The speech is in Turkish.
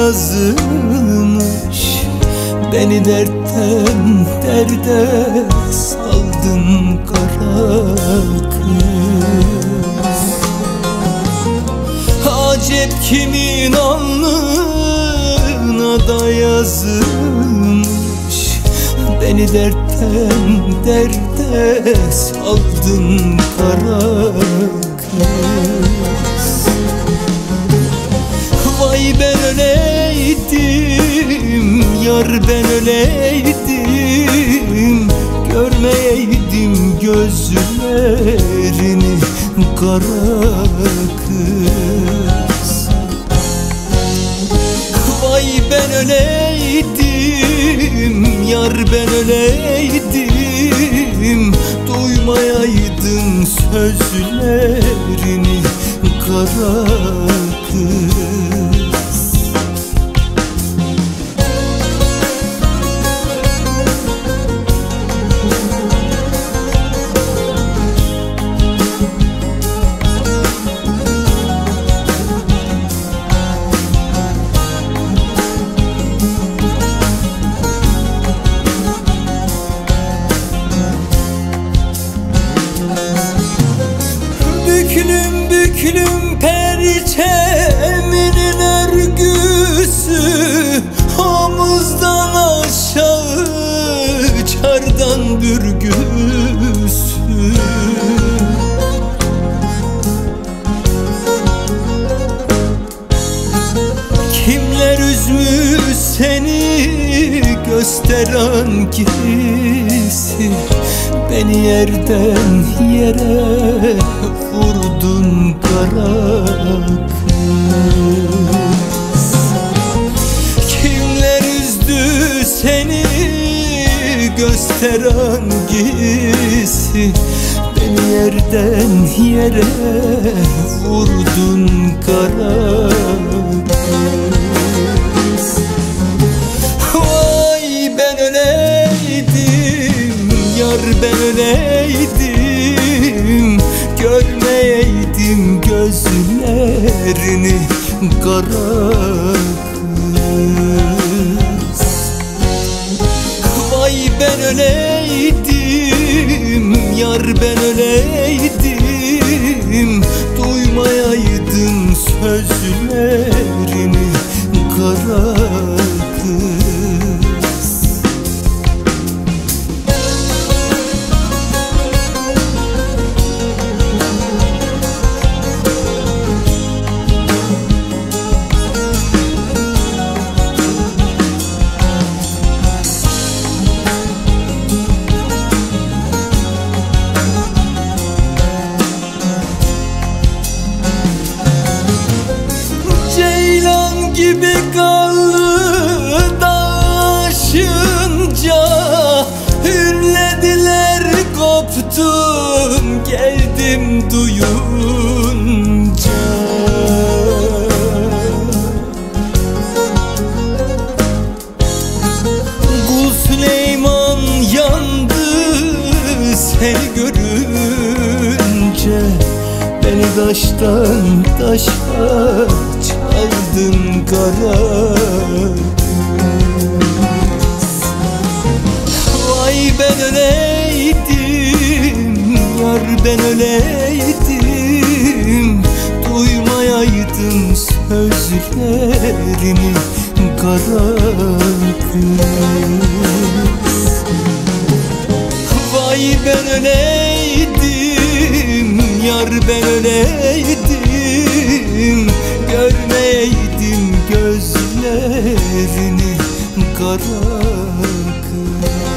yazılmış. Beni dertten derde saldın kara kız. Acep kimin alnına da yazılmış. Beni dertten derde saldın kara kız. Vay ben öleydim, yar ben öleydim, görmeyeydim gözlerini kara kız. Vay ben öleydim, yar ben öleydim, duymayaydın sözlerini kara kız. Büklüm büklüm perçeminin örgüsü, omuzdan aşağı çardan bürgüsü. Kimler üzmüş seni göster hangisi, beni yerden yere vurdun kara kız. Kimler üzdü seni göster hangisi, beni yerden yere vurdun kara kız. Vay ben öleydim, yar ben öleydim, görmeyeydim gözlerini kara kız. Vay ben öleydim, yar ben öleydim, duymayaydın sözlerini kara kız. Ceylan gibi kanlı daşınca hürlediler, koptum geldim duyunca. Kul Süleyman yandı seni görünce, beni taştan taşa çaldın kara kız. Vay ben öleydim, yar ben öleydim, duymayaydın sözlerini kara kız. Vay ben öleydim, yar ben öleydim, görmeyeydim gözlerini kara kız.